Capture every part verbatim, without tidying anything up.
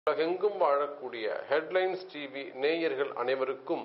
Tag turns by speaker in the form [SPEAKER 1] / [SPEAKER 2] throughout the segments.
[SPEAKER 1] உலகெங்கும் வாழக்கூடிய headlines TV நேயர்கள் அனைவருக்கும்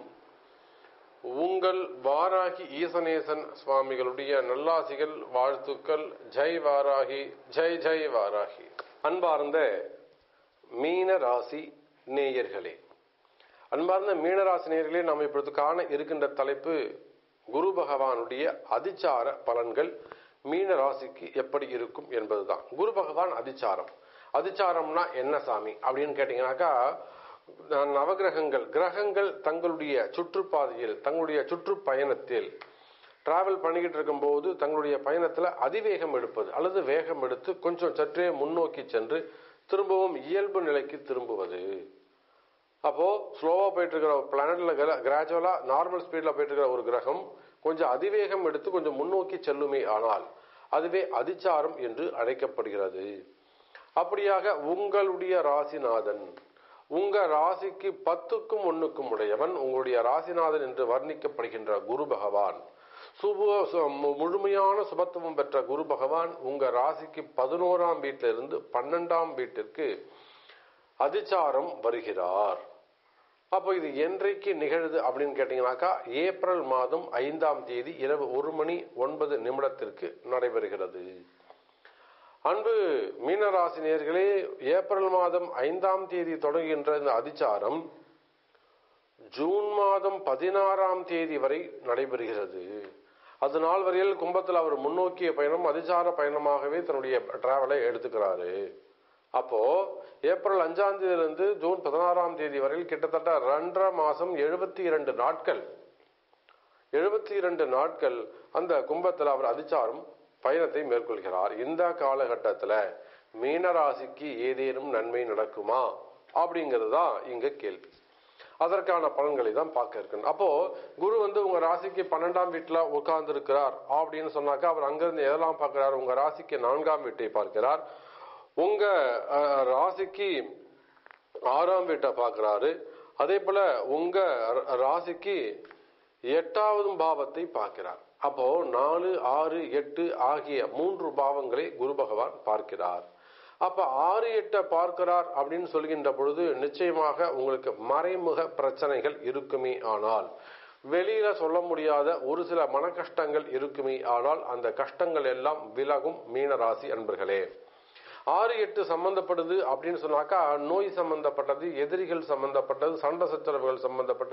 [SPEAKER 1] உங்கள் வாராகி ஈசனேசன் சுவாமிகளுடைய நல்லாசிகள், வாழ்த்துக்கள். ஜெய் வாராகி, ஜெய் ஜெய் வாராகி. அன்பார்ந்த மீன ராசி நேயர்களே, அன்பார்ந்த மீனராசி நேயர்களே, நாம் இப்பொழுது காண இருக்கின்ற தலைப்பு குரு பகவானுடைய அதிச்சார பலன்கள் மீன ராசிக்கு எப்படி இருக்கும் என்பதுதான். குரு பகவான் அதிச்சாரம். அதிச்சாரம்னா என்ன சாமி அப்படின்னு கேட்டீங்கன்னாக்கா, நவகிரகங்கள் கிரகங்கள் தங்களுடைய சுற்றுப்பாதையில் தங்களுடைய சுற்றுப்பயணத்தில் டிராவல் பண்ணிக்கிட்டு இருக்கும் போது தங்களுடைய பயணத்துல அதிவேகம் எடுப்பது அல்லது வேகம் எடுத்து கொஞ்சம் சற்றே முன்னோக்கி சென்று திரும்பவும் இயல்பு நிலைக்கு திரும்புவது. அப்போ ஸ்லோவா போயிட்டு இருக்கிற பிளானட்ல கிராஜுவலா நார்மல் ஸ்பீட்ல போயிட்டு இருக்கிற ஒரு கிரகம் கொஞ்சம் அதிவேகம் எடுத்து கொஞ்சம் முன்னோக்கி செல்லுமே ஆனால் அதுவே அதிச்சாரம் என்று அழைக்கப்படுகிறது. அப்படியாக உங்களுடைய ராசிநாதன், உங்க ராசிக்கு பத்துக்கும் ஒன்னுக்கும் உடையவன், உங்களுடைய ராசிநாதன் என்று வர்ணிக்கப்படுகின்ற குரு பகவான், சுப முழுமையான சுபத்துவம் பெற்ற குரு பகவான் உங்க ராசிக்கு பதினோராம் வீட்டில இருந்து பன்னெண்டாம் வீட்டிற்கு அதிச்சாரம் வருகிறார். அப்போ இது என்றைக்கு நிகழுது அப்படின்னு கேட்டீங்கன்னாக்கா, ஏப்ரல் மாதம் ஐந்தாம் தேதி இரவு ஒரு மணி ஒன்பது நிமிடத்திற்கு நடைபெறுகிறது. அன்பு மீனராசி நேயர்களே, ஏப்ரல் மாதம் ஐந்தாம் தேதி தொடங்குகின்ற இந்த அதிச்சாரம் ஜூன் மாதம் பதினாறாம் தேதி வரை நடைபெறுகிறது. அது நாள் வரையில் கும்பத்தில் அவர் முன்னோக்கிய பயணம் அதிச்சார பயணமாகவே தன்னுடைய டிராவலை எடுத்துக்கிறாரு. அப்போ ஏப்ரல் அஞ்சாம் தேதியிலிருந்து ஜூன் பதினாறாம் தேதி வரையில் கிட்டத்தட்ட ரெண்டரை மாசம் எழுபத்தி இரண்டு நாட்கள் எழுபத்தி இரண்டு நாட்கள் அந்த கும்பத்தில் அவர் அதிச்சாரம் பயணத்தை மேற்கொள்கிறார். இந்த காலகட்டத்தில் மீனராசிக்கு ஏதேனும் நன்மை நடக்குமா அப்படிங்கிறது தான் இங்க கேள்வி. அதற்கான பலன்களை தான் பார்க்க இருக்கணும். அப்போ குரு வந்து உங்க ராசிக்கு பன்னெண்டாம் வீட்டுல உட்கார்ந்து இருக்கிறார் அப்படின்னு சொன்னாக்கா, அவர் அங்கிருந்து எதெல்லாம் பார்க்கிறார்? உங்க ராசிக்கு நான்காம் வீட்டை பார்க்கிறார், உங்க ராசிக்கு ஆறாம் வீட்டை பார்க்கிறாரு, அதே போல உங்க ராசிக்கு எட்டாவது பாவத்தை பார்க்கிறார். அப்போ நாலு ஆறு எட்டு ஆகிய மூன்று பாவங்களை குரு பகவான் பார்க்கிறார். அப்ப ஆறு எட்டை பார்க்கிறார் அப்படின்னு சொல்கின்ற பொழுது நிச்சயமாக உங்களுக்கு மறைமுக பிரச்சனைகள் இருக்குமே ஆனால், வெளியில சொல்ல முடியாத ஒரு சில மன கஷ்டங்கள் இருக்குமே ஆனால் அந்த கஷ்டங்கள் எல்லாம் விலகும் மீனராசி அன்பர்களே. ஆறு எட்டு சம்பந்தப்படுது அப்படின்னு சொன்னாக்கா, நோய் சம்பந்தப்பட்டது, எதிரிகள் சம்பந்தப்பட்டது, சண்டை சச்சரவுகள் சம்பந்தப்பட்ட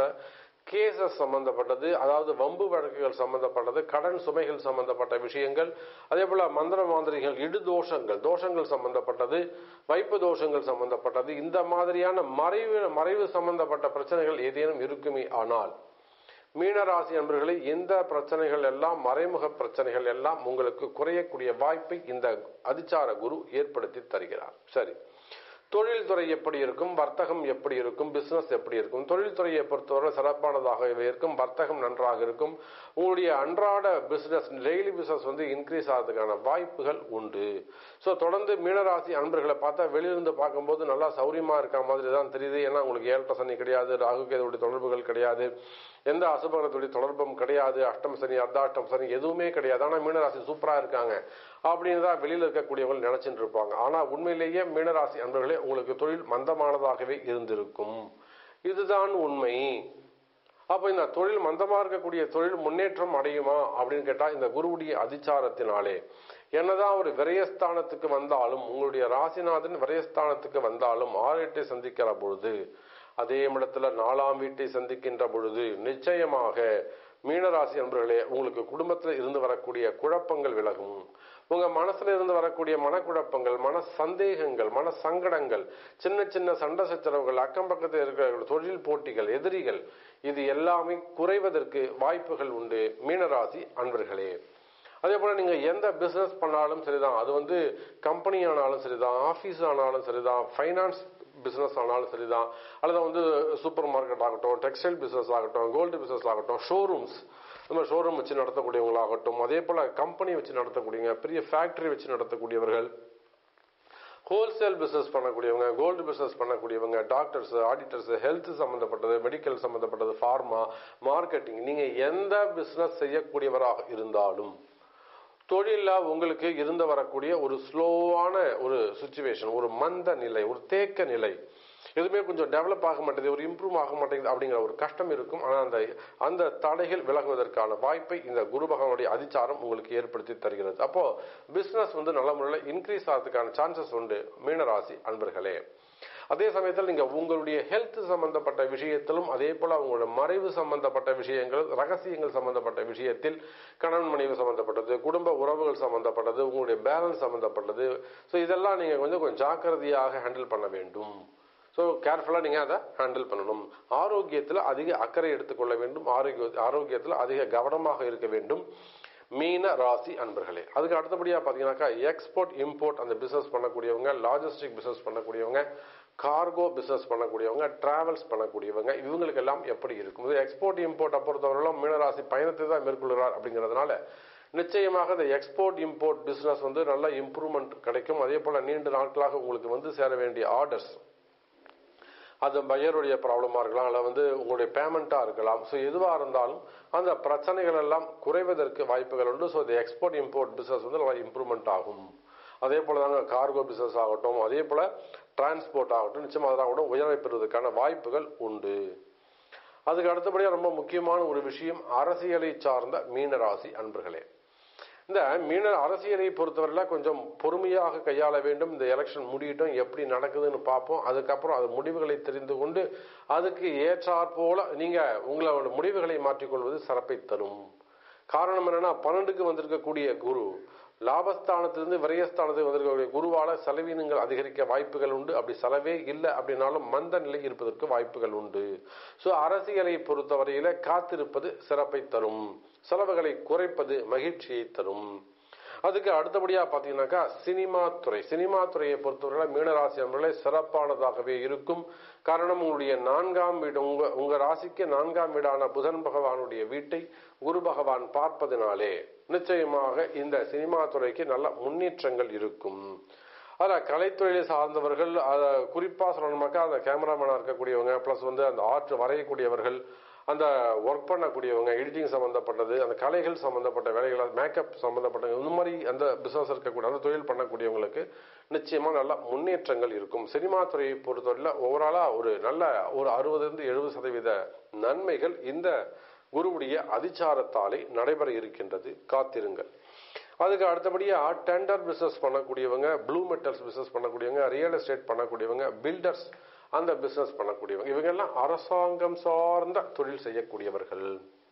[SPEAKER 1] கேசஸ் சம்பந்தப்பட்டது, அதாவது வம்பு வழக்குகள் சம்பந்தப்பட்டது, கடன் சுமைகள் சம்பந்தப்பட்ட விஷயங்கள், அதே போல மந்திர மாந்திரிகள், இடு தோஷங்கள் தோஷங்கள் சம்பந்தப்பட்டது, வைப்பு தோஷங்கள் சம்பந்தப்பட்டது, இந்த மாதிரியான மறைவு மறைவு சம்பந்தப்பட்ட பிரச்சனைகள் ஏதேனும் இருக்குமே ஆனால் மீனராசி என்பவர்களை இந்த பிரச்சனைகள் எல்லாம் மறைமுக பிரச்சனைகள் எல்லாம் உங்களுக்கு குறையக்கூடிய வாய்ப்பை இந்த அதிச்சார குரு ஏற்படுத்தி தருகிறார். சரி, தொழில்துறை எப்படி இருக்கும், வர்த்தகம் எப்படி இருக்கும், பிசினஸ் எப்படி இருக்கும்? தொழில்துறையை பொறுத்தவரை சிறப்பானதாகவே இருக்கும், வர்த்தகம் நன்றாக இருக்கும். உங்களுடைய அன்றாட பிசினஸ், டெய்லி பிசினஸ் வந்து இன்க்ரீஸ் ஆகிறதுக்கான வாய்ப்புகள் உண்டு. ஸோ தொடர்ந்து மீனராசி அன்பர்களை பார்த்தா வெளியிலிருந்து பார்க்கும்போது நல்லா சௌரியமா இருக்க மாதிரி தான் தெரியுது. ஏன்னா உங்களுக்கு ஏழரை சனி கிடையாது, ராகு கேதுவுடைய தொடர்புகள் கிடையாது, எந்த அசுபகரத்துடைய தொடர்பும் கிடையாது, அஷ்டம் சனி அர்த்தாஷ்டம் சனி எதுவுமே கிடையாது. ஆனா மீனராசி சூப்பரா இருக்காங்க அப்படின்னு தான் வெளியில இருக்கக்கூடியவங்க நினைச்சிட்டு இருப்பாங்க. ஆனா உண்மையிலேயே மீனராசி அன்பர்களே, உங்களுக்கு தொழில் மந்தமானதாகவே இருந்திருக்கும். இதுதான் உண்மை. அப்ப இந்த தொழில் மந்தமா இருக்கக்கூடிய தொழில் முன்னேற்றம் அடையுமா அப்படின்னு கேட்டா, இந்த குருவுடைய அதிச்சாரத்தினாலே என்னதான் ஒரு விரயஸ்தானத்துக்கு வந்தாலும், உங்களுடைய ராசிநாதன் விரயஸ்தானத்துக்கு வந்தாலும் ஆறு எட்டை சந்திக்கிற பொழுது, அதே இடத்துல நாலாம் வீட்டை சந்திக்கின்ற பொழுது நிச்சயமாக மீனராசி அன்பர்களே, உங்களுக்கு குடும்பத்தில் இருந்து வரக்கூடிய குழப்பங்கள் விலகும். உங்க மனசுல இருந்து வரக்கூடிய மனக்குழப்பங்கள், மன சந்தேகங்கள், மன சங்கடங்கள், சின்ன சின்ன சண்டை சச்சரவுகள், அக்கம் பக்கத்தில் இருக்கிற தொழில் போட்டிகள், எதிரிகள், இது எல்லாமே குறைவதற்கு வாய்ப்புகள் உண்டு மீனராசி அன்பர்களே. அதே போல நீங்க எந்த பிசினஸ் பண்ணாலும் சரிதான், அது வந்து கம்பெனி ஆனாலும் சரிதான், ஆபீஸ் ஆனாலும் சரிதான், பைனான்ஸ் பிசினஸ் ஆனாலும் சரிதான், அல்லது வந்து சூப்பர் மார்க்கெட் ஆகட்டும், டெக்ஸ்டைல் பிசினஸ் ஆகட்டும், கோல்டு பிசினஸ் ஆகட்டும், ஷோரூம்ஸ், நம்ம ஷோரூம் வச்சு நடத்தக்கூடியவங்களாகட்டும், அதே போல கம்பெனி வச்சு நடத்தக்கூடியவங்க, பெரிய ஃபேக்டரி வச்சு நடத்தக்கூடியவர்கள், ஹோல்சேல் பிசினஸ் பண்ணக்கூடியவங்க, கோல்டு பிசினஸ் பண்ணக்கூடியவங்க, டாக்டர்ஸ், ஆடிட்டர்ஸ், ஹெல்த் சம்பந்தப்பட்டது, மெடிக்கல் சம்பந்தப்பட்டது, ஃபார்மா, மார்க்கெட்டிங், நீங்க எந்த பிசினஸ் செய்யக்கூடியவராக இருந்தாலும் தொழில உங்களுக்கு இருந்து வரக்கூடிய ஒரு ஸ்லோவான ஒரு சிச்சுவேஷன், ஒரு மந்த நிலை, ஒரு தேக்க நிலை, எதுவுமே கொஞ்சம் டெவலப் ஆக மாட்டேங்குது, ஒரு இம்ப்ரூவ் ஆக மாட்டேங்குது அப்படிங்கிற ஒரு கஷ்டம் இருக்கும். ஆனால் அந்த அந்த தடைகள் விலகுவதற்கான வாய்ப்பை இந்த குரு பகவானுடைய அதிச்சாரம் உங்களுக்கு ஏற்படுத்தி தருகிறது. அப்போ பிசினஸ் வந்து நல்ல முறையில் இன்க்ரீஸ் ஆகிறதுக்கான சான்சஸ் உண்டு மீனராசி அன்பர்களே. அதே சமயத்தில் நீங்க உங்களுடைய ஹெல்த் சம்பந்தப்பட்ட விஷயத்திலும் அதே போல உங்களுடைய மறைவு சம்பந்தப்பட்ட விஷயங்கள், ரகசியங்கள் சம்பந்தப்பட்ட விஷயத்தில், கணவன் மனைவி சம்பந்தப்பட்டது, குடும்ப உறவுகள் சம்பந்தப்பட்டது, உங்களுடைய பேலன்ஸ் சம்பந்தப்பட்டது, ஸோ இதெல்லாம் நீங்க கொஞ்சம் கொஞ்சம் ஜாக்கிரதையாக ஹேண்டில் பண்ண வேண்டும். ஸோ கேர்ஃபுல்லாக நீங்கள் அதை ஹேண்டில் பண்ணணும். ஆரோக்கியத்தில் அதிக அக்கறை எடுத்துக்கொள்ள வேண்டும். ஆரோக்கிய ஆரோக்கியத்தில் அதிக கவனமாக இருக்க வேண்டும் மீன ராசி அன்பர்களே. அதுக்கு அடுத்தபடியாக பார்த்தீங்கன்னாக்கா எக்ஸ்போர்ட் இம்போர்ட் அந்த பிஸ்னஸ் பண்ணக்கூடியவங்க, லாஜிஸ்டிக் பிஸ்னஸ் பண்ணக்கூடியவங்க, கார்கோ பிஸ்னஸ் பண்ணக்கூடியவங்க, டிராவல்ஸ் பண்ணக்கூடியவங்க, இவங்களுக்கு எல்லாம் எப்படி இருக்கும்? எக்ஸ்போர்ட் இம்போர்ட்டை பொறுத்தவரையிலும் மீனராசி பயணத்தை தான் மேற்கொள்கிறார் அப்படிங்கிறதுனால நிச்சயமாக இந்த எக்ஸ்போர்ட் இம்போர்ட் பிஸ்னஸ் வந்து நல்ல இம்ப்ரூவ்மெண்ட் கிடைக்கும். அதே போல நீண்ட நாட்களாக உங்களுக்கு வந்து சேர வேண்டிய ஆர்டர்ஸ், அது பையருடைய ப்ராப்ளமாக இருக்கலாம், அல்ல வந்து உங்களுடைய பேமெண்ட்டாக இருக்கலாம். ஸோ எதுவாக இருந்தாலும் அந்த பிரச்சனைகள் எல்லாம் குறைவதற்கு வாய்ப்புகள் உண்டு. ஸோ இந்த எக்ஸ்போர்ட் இம்போர்ட் பிஸ்னஸ் வந்து நல்லா இம்ப்ரூவ்மெண்ட் ஆகும். அதே போல தாங்க கார்கோ பிஸ்னஸ் ஆகட்டும், அதே போல டிரான்ஸ்போர்ட் ஆகட்டும், நிச்சயமாக அதெல்லாம் கூட உயர்வை பெறுவதற்கான வாய்ப்புகள் உண்டு. அதுக்கு அடுத்தபடியாக ரொம்ப முக்கியமான ஒரு விஷயம் அரசியலை சார்ந்த மீனராசி அன்பர்களே. இந்த மீன அரசியலை பொறுத்தவரையில் கொஞ்சம் பொறுமையாக கையாள வேண்டும். இந்த எலெக்ஷன் முடியட்டும், எப்படி நடக்குதுன்னு பார்ப்போம். அதுக்கப்புறம் அது முடிவுகளை தெரிந்து கொண்டு அதுக்கு ஏற்றாற் போல நீங்க உங்களோட முடிவுகளை மாற்றிக்கொள்வது சிறப்பை தரும். காரணம் என்னன்னா, பன்னெண்டுக்கு வந்திருக்கக்கூடிய குரு லாபஸ்தானத்திலிருந்து விரயஸ்தானத்துக்கு வந்திருக்கக்கூடிய குருவால செலவினங்கள் அதிகரிக்க வாய்ப்புகள் உண்டு. அப்படி செலவே இல்லை அப்படின்னாலும் மந்த நிலை இருப்பதற்கு வாய்ப்புகள் உண்டு. ஸோ அரசியலை பொறுத்தவரையில காத்திருப்பது சிறப்பை தரும், செலவுகளை குறைப்பது மகிழ்ச்சியை தரும். அதுக்கு அடுத்தபடியாக பார்த்தீங்கன்னாக்கா சினிமா துறை, சினிமா துறையை பொறுத்தவரை மீனராசி அன்பர்களே சிறப்பானதாகவே இருக்கும். காரணம், உங்களுடைய நான்காம் வீடு, உங்க உங்க ராசிக்கு நான்காம் வீடான புதன் பகவானுடைய வீட்டை குரு பகவான் பார்ப்பதனாலே நிச்சயமாக இந்த சினிமா துறைக்கு நல்ல முன்னேற்றங்கள் இருக்கும். அதில் கலைத்துறையை சார்ந்தவர்கள், அதை குறிப்பாக சொல்லணுமாக்கா அந்த கேமராமேனாக இருக்கக்கூடியவங்க, ப்ளஸ் வந்து அந்த ஆர்ட் வரையக்கூடியவர்கள், அந்த ஒர்க் பண்ணக்கூடியவங்க, எடிட்டிங் சம்மந்தப்பட்டது, அந்த கலைகள் சம்மந்தப்பட்ட வேலைகள், மேக்கப் சம்மந்தப்பட்ட இந்த மாதிரி அந்த பிஸ்னஸ் இருக்கக்கூடிய அந்த தொழில் பண்ணக்கூடியவங்களுக்கு நிச்சயமாக நல்ல முன்னேற்றங்கள் இருக்கும். சினிமா துறையை பொறுத்தவரையில் ஓவராலாக ஒரு நல்ல ஒரு அறுபதுலேருந்து எழுபது சதவீத நன்மைகள் இந்த குருவுடைய அதிச்சாரத்தாலே நடைபெற இருக்கின்றது. காத்திருங்கள். அதுக்கு அடுத்தபடியாக டெண்டர் பிஸ்னஸ் பண்ணக்கூடியவங்க, ப்ளூ மெட்டல்ஸ் பிஸ்னஸ் பண்ணக்கூடியவங்க, ரியல் எஸ்டேட் பண்ணக்கூடியவங்க, பில்டர்ஸ் அந்த பிசினஸ் பண்ணக்கூடியவங்க, இவங்க எல்லாம் அரசாங்கம் சார்ந்த தொழில் செய்யக்கூடியவர்கள்.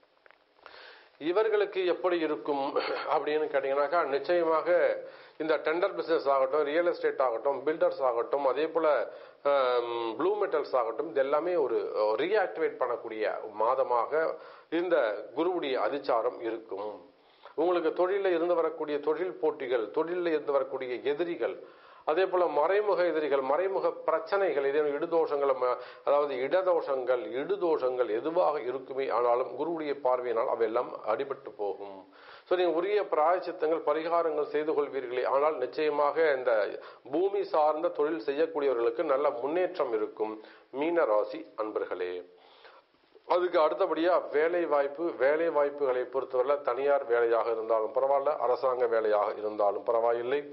[SPEAKER 1] இவர்களுக்கு எப்படி இருக்கும் அப்படின்னு கேட்டீங்கன்னாக்கா நிச்சயமாக இந்த டெண்டர் பிசினஸ் ஆகட்டும், ரியல் எஸ்டேட் ஆகட்டும், பில்டர்ஸ் ஆகட்டும், அதே போல ப்ளூ மெட்டல்ஸ் ஆகட்டும், இது எல்லாமே ஒரு ரீஆக்டிவேட் பண்ணக்கூடிய மாதமாக இந்த குருவுடைய அதிச்சாரம் இருக்கும். உங்களுக்கு தொழிலில் இருந்து வரக்கூடிய தொழில் போட்டிகள், தொழிலில் இருந்து வரக்கூடிய எதிரிகள், அதே போல மறைமுக எதிரிகள், மறைமுக பிரச்சனைகள், இதே இடுதோஷங்கள், அதாவது இடதோஷங்கள் இடுதோஷங்கள் எதுவாக இருக்குமே ஆனாலும் குருவுடைய பார்வையினால் அவையெல்லாம் அடிபட்டு போகும். ஸோ நீங்கள் உரிய பிராயச்சித்தங்கள் பரிகாரங்கள் செய்து கொள்வீர்களே ஆனால் நிச்சயமாக இந்த பூமி சார்ந்த தொழில் செய்யக்கூடியவர்களுக்கு நல்ல முன்னேற்றம் இருக்கும் மீன ராசி அன்பர்களே. அதுக்கு அடுத்தபடியா வேலை வாய்ப்பு, வேலை வாய்ப்புகளை பொறுத்தவரை தனியார் வேலையாக இருந்தாலும் பரவாயில்ல, அரசாங்க வேலையாக இருந்தாலும் பரவாயில்லை,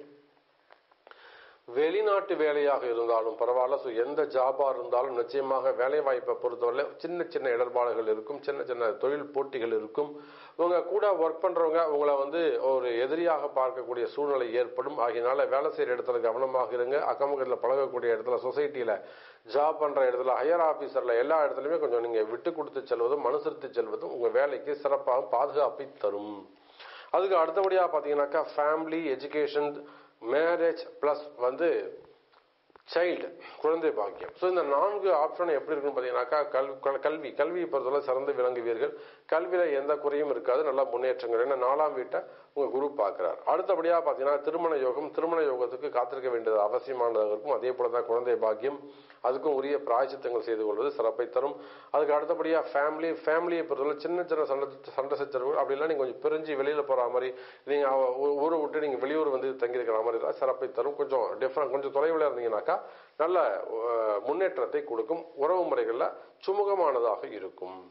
[SPEAKER 1] வெளிநாட்டு வேலையாக இருந்தாலும் பரவாயில்ல. ஸோ எந்த ஜாபாக இருந்தாலும் நிச்சயமாக வேலை வாய்ப்பை பொறுத்தவரை சின்ன சின்ன இடர்பாடுகள் இருக்கும், சின்ன சின்ன தொழில் போட்டிகள் இருக்கும். உங்க கூட ஒர்க் பண்றவங்க உங்களை வந்து ஒரு எதிரியாக பார்க்கக்கூடிய சூழ்நிலை ஏற்படும். ஆகியனால வேலை செய்யற இடத்துல கவனமாக இருங்க. அக்கம்பக்கத்தில் பழகக்கூடிய இடத்துல, சொசைட்டியில ஜாப் பண்ற இடத்துல, ஹையர் ஆபீசர்ல எல்லா இடத்துலையுமே கொஞ்சம் நீங்க விட்டு கொடுத்து செல்வதும் அனுசரித்து செல்வதும் உங்க வேலைக்கு சிறப்பாக பாதுகாப்பை தரும். அதுக்கு அடுத்தபடியாக பார்த்தீங்கன்னாக்கா ஃபேமிலி, எஜுகேஷன், மேரேஜ் பிளஸ் வந்து சைல்டு, குழந்தை பாக்கியம். ஸோ இந்த நான்கு ஆப்ஷன் எப்படி இருக்குன்னு பார்த்தீங்கன்னாக்கா கல்வி கல்வி கல்வியை பொறுத்தவரை சிறந்து விளங்குவீர்கள். கல்வியில் எந்த குறையும் இருக்காது, நல்ல முன்னேற்றங்கள். ஏன்னா நாலாம் வீட்டை உங்கள் குரு பார்க்குறார். அடுத்தபடியாக பார்த்தீங்கன்னா திருமண யோகம், திருமண யோகத்துக்கு காத்திருக்க வேண்டியது அவசியமானதாக இருக்கும். அதே போல தான் குழந்தை பாக்கியம், அதுக்கும் உரிய பிராயச்சித்தங்கள் செய்து கொள்வது சிறப்பை தரும். அதுக்கு அடுத்தபடியாக ஃபேமிலி, ஃபேமிலியை பொறுத்தவரை சின்ன சின்ன சண்டை சண்டை சச்சரவுகள் அப்படிலாம் நீங்கள் கொஞ்சம் பிரிஞ்சு வெளியில் போகிற மாதிரி, நீங்கள் ஊரை விட்டு நீங்கள் வெளியூர் வந்து தங்கியிருக்கிற மாதிரி தான் சிறப்பை தரும். கொஞ்சம் டிஃப்ரெண்ட், கொஞ்சம் தொலைவில் இருந்தீங்கன்னாக்கா நல்ல முன்னேற்றத்தை கொடுக்கும். உறவு முறைகளில் சுமூகமானதாக இருக்கும்.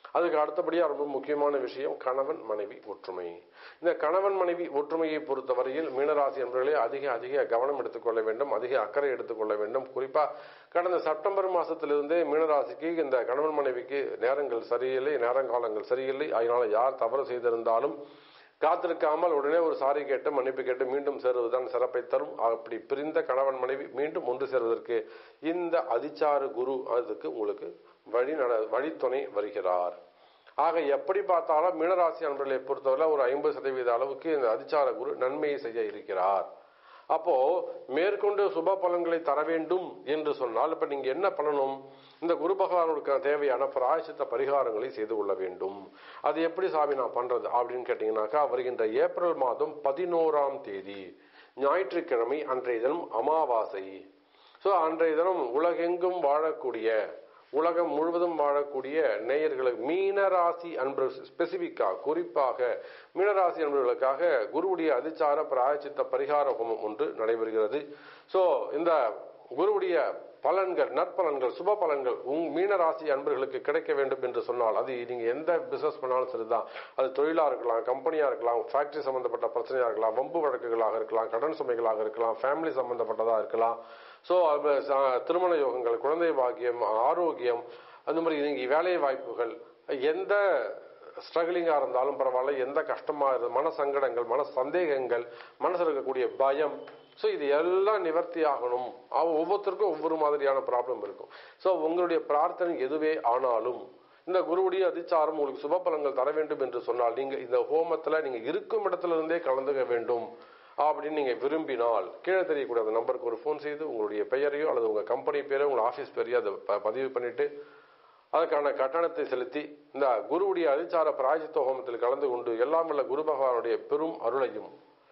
[SPEAKER 1] அதுக்கு அடுத்தபடியாக ரொம்ப முக்கியமான விஷயம் கணவன் மனைவி ஒற்றுமை. இந்த கணவன் மனைவி ஒற்றுமையை பொறுத்தவரையில் மீனராசி என்பவர்களே அதிக அதிக கவனம் எடுத்துக்கொள்ள வேண்டும், அதிக அக்கறை எடுத்துக்கொள்ள வேண்டும். குறிப்பாக கடந்த செப்டம்பர் மாதத்திலிருந்தே மீனராசிக்கு இந்த கணவன் மனைவிக்கு நேரங்கள் சரியில்லை, நேரங்காலங்கள் சரியில்லை. அதனால யார் தவறு செய்திருந்தாலும் காத்திருக்காமல் உடனே ஒரு சாரி கேட்டு மன்னிப்பு கேட்டு மீண்டும் சேருவதுதான் சிறப்பை தரும். அப்படி பிரிந்த கணவன் மனைவி மீண்டும் ஒன்று சேருவதற்கு இந்த அதிச்சார குரு அதுக்கு உங்களுக்கு வழி நட வழித்துணை வருகிறார். ஆக எப்படி பார்த்தாலும் மீனராசி அன்பர்களை பொறுத்தவரை ஒரு ஐம்பது சதவீத அளவுக்கு இந்த அதிச்சார குரு நன்மையை செய்ய இருக்கிறார். அப்போ மேற்கொண்டு சுப பலன்களை தர வேண்டும் என்று சொன்னால் இப்ப நீங்க என்ன பண்ணணும்? இந்த குரு பகவானுக்கு தேவையான பிராயச்சித்த பரிகாரங்களை செய்து கொள்ள வேண்டும். அது எப்படி சாமி நான் பண்றது அப்படின்னு கேட்டீங்கன்னாக்கா, வருகின்ற ஏப்ரல் மாதம் பதினோராம் தேதி ஞாயிற்றுக்கிழமை அன்றைய தினம் அமாவாசை. ஸோ அன்றைய தினம் உலகெங்கும் வாழக்கூடிய உலகம் முழுவதும் வாழக்கூடிய நேயர்களுக்கு மீனராசி அன்பர்கள் ஸ்பெசிபிக்காக குறிப்பாக மீனராசி அன்பர்களுக்காக குருவுடைய அதிச்சார பிராயச்சித்த பரிகார ஹோமம் ஒன்று நடைபெறுகிறது. ஸோ இந்த குருவுடைய பலன்கள் நற்பலன்கள் சுப பலன்கள் உங் மீனராசி அன்பர்களுக்கு கிடைக்க வேண்டும் என்று சொன்னால் அது நீங்க எந்த பிசினஸ் பண்ணாலும் சரிதான், அது தொழிலா இருக்கலாம், கம்பெனியா இருக்கலாம், ஃபேக்டரி சம்பந்தப்பட்ட பிரச்சனையா இருக்கலாம், வம்பு வழக்குகளாக இருக்கலாம், கடன் சுமைகளாக இருக்கலாம், ஃபேமிலி சம்பந்தப்பட்டதா இருக்கலாம். ஸோ திருமண யோகங்கள், குழந்தை பாக்கியம், ஆரோக்கியம், அந்த மாதிரி நீங்க வேலை வாய்ப்புகள், எந்த ஸ்ட்ரகிளிங்கா இருந்தாலும் பரவாயில்ல, எந்த கஷ்டமா இருந்தாலும் மன சங்கடங்கள், மன சந்தேகங்கள், மனசுல இருக்கக்கூடிய பயம், ஸோ இது எல்லாம் நிவர்த்தி ஆகணும். ஒவ்வொருத்தருக்கும் ஒவ்வொரு மாதிரியான ப்ராப்ளம் இருக்கும். ஸோ உங்களுடைய பிரார்த்தனை எதுவே ஆனாலும் இந்த குருவுடைய அதிச்சாரம் உங்களுக்கு சுப பலன்கள் தர வேண்டும் என்று சொன்னால் நீங்க இந்த ஹோமத்துல நீங்க இருக்கும் இடத்துல இருந்தே கலந்துக்க வேண்டும் அப்படின்னு நீங்க விரும்பினால் கீழே தெரியக்கூடிய அந்த நம்பருக்கு ஒரு ஃபோன் செய்து உங்களுடைய பெயரையோ அல்லது உங்க கம்பெனி பேரையோ உங்க ஆஃபீஸ் பேரையோ அதை பதிவு பண்ணிட்டு அதுக்கான கட்டணத்தை செலுத்தி இந்த குருவுடைய அதிச்சார பிராயச்சித்த ஹோமத்தில் கலந்து கொண்டு எல்லாம் உள்ள குரு பகவானுடைய பெரும் அருளையும்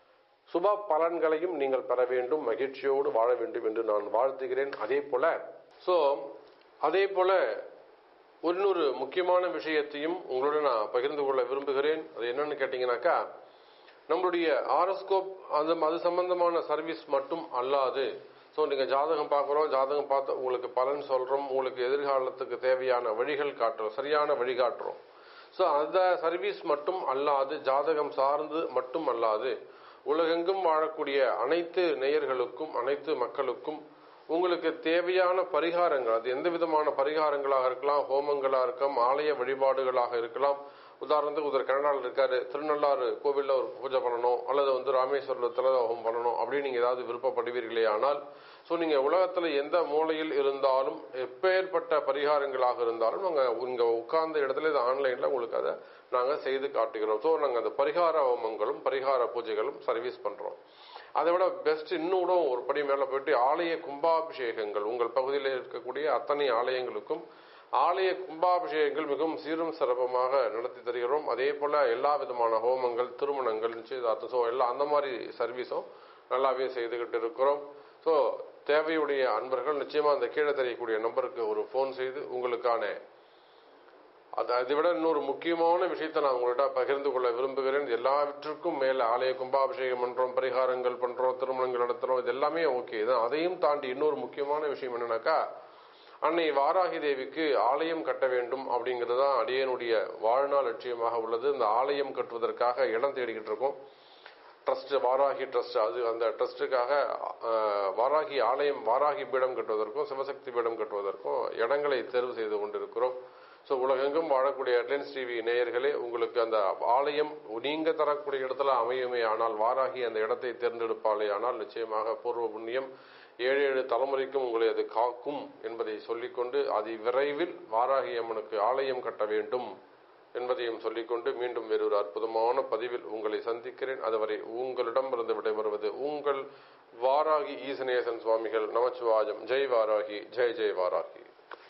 [SPEAKER 1] சுப பலன்களையும் நீங்கள் பெற வேண்டும், மகிழ்ச்சியோடு வாழ வேண்டும் என்று நான் வாழ்த்துகிறேன். அதே போல ஸோ அதே போல இன்னொரு முக்கியமான விஷயத்தையும் உங்களோட நான் பகிர்ந்து கொள்ள விரும்புகிறேன். அது என்னன்னு கேட்டீங்கன்னாக்கா, நம்மளுடைய ஆரோஸ்கோப் அந்த அது சம்பந்தமான சர்வீஸ் மட்டும் அல்லாது, ஸோ நீங்கள் ஜாதகம் பார்க்குறோம், ஜாதகம் பார்த்து உங்களுக்கு பலன் சொல்கிறோம், உங்களுக்கு எதிர்காலத்துக்கு தேவையான வழிகள் காட்டுறோம், சரியான வழிகாட்டுறோம். ஸோ அந்த சர்வீஸ் மட்டும் அல்லாது, ஜாதகம் சார்ந்து மட்டும் அல்லாது, உலகெங்கும் வாழக்கூடிய அனைத்து நேயர்களுக்கும் அனைத்து மக்களுக்கும் உங்களுக்கு தேவையான பரிகாரங்கள், அது எந்த விதமான பரிகாரங்களாக இருக்கலாம், ஹோமங்களாக இருக்கலாம், ஆலய வழிபாடுகளாக இருக்கலாம். உதாரணத்துக்கு ஒருத்தர் கனடாவில் இருக்காரு, திருநள்ளாறு கோவிலில் ஒரு பூஜை பண்ணணும், அல்லது வந்து ராமேஸ்வரத்தில் ஹோமம் பண்ணணும் அப்படின்னு நீங்கள் ஏதாவது விருப்பப்படுவீர்களே ஆனால், ஸோ நீங்கள் உலகத்தில் எந்த மூலையில் இருந்தாலும் எப்பேற்பட்ட பரிகாரங்களாக இருந்தாலும் நாங்கள் இங்கே உட்கார்ந்த இடத்துல இது ஆன்லைனில் உங்களுக்கு அதை நாங்கள் செய்து காட்டுகிறோம். ஸோ நாங்கள் அந்த பரிகார ஹோமங்களும் பரிகார பூஜைகளும் சர்வீஸ் பண்ணுறோம். அதை விட பெஸ்ட் இன்னும் கூட ஒரு படி மேலே போயிட்டு ஆலய கும்பாபிஷேகங்கள், உங்கள் பகுதியில் இருக்கக்கூடிய அத்தனை ஆலயங்களுக்கும் ஆலய கும்பாபிஷேகங்கள் மிகவும் சீரும் சிறப்பமாக நடத்தி தருகிறோம். அதே போல எல்லா விதமான ஹோமங்கள், திருமணங்கள், நிச்சயதார்த்தம், ஸோ எல்லாம் அந்த மாதிரி சர்வீஸும் நல்லாவே செய்துகிட்டு இருக்கிறோம். ஸோ தேவையுடைய அன்பர்கள் நிச்சயமா அந்த கீழே தெரியக்கூடிய நம்பருக்கு ஒரு ஃபோன் செய்து உங்களுக்கான அது அதை விட இன்னொரு முக்கியமான விஷயத்தை நான் உங்கள்கிட்ட பகிர்ந்து கொள்ள விரும்புகிறேன். எல்லாவற்றுக்கும் மேல ஆலய கும்பாபிஷேகம் பண்றோம், பரிகாரங்கள் பண்றோம், திருமணங்கள் நடத்துறோம், இது எல்லாமே ஓகே தான். அதையும் தாண்டி இன்னொரு முக்கியமான விஷயம் என்னன்னாக்கா, அன்னை வாராகி தேவிக்கு ஆலயம் கட்ட வேண்டும் அப்படிங்கிறது தான் அடியனுடைய வாழ்நாள் லட்சியமாக உள்ளது. இந்த ஆலயம் கட்டுவதற்காக இடம் தேடிக்கிட்டு இருக்கோம். ட்ரஸ்ட், வாராகி ட்ரஸ்ட், அது அந்த ட்ரஸ்டுக்காக வாராகி ஆலயம், வாராகி பீடம் கட்டுவதற்கும் சிவசக்தி பீடம் கட்டுவதற்கும் இடங்களை தேர்வு செய்து கொண்டிருக்கிறோம். ஸோ உலகெங்கும் வாழக்கூடிய ஹெட்லைன்ஸ் டிவி நேயர்களே, உங்களுக்கு அந்த ஆலயம் நீங்க தரக்கூடிய இடத்துல அமையுமே ஆனால், வாராகி அந்த இடத்தை தேர்ந்தெடுப்பாளே ஆனால் நிச்சயமாக பூர்வ புண்ணியம் ஏழு ஏழு தலைமுறைக்கும் உங்களை அது காக்கும் என்பதை சொல்லிக்கொண்டு, அதி விரைவில் வாராகி அம்மனுக்கு ஆலயம் கட்ட வேண்டும் என்பதையும் சொல்லிக்கொண்டு மீண்டும் வேறொரு அற்புதமான பதிவில் உங்களை சந்திக்கிறேன். அதுவரை உங்களிடமிருந்து விடைபெறுவது உங்கள் வாராகி ஈசனேசன் சுவாமிகள். நமச்சிவாயம். ஜெய் வாராகி, ஜெய் ஜெய் வாராகி.